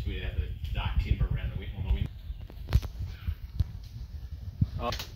we'd have the dark timber around the on the window.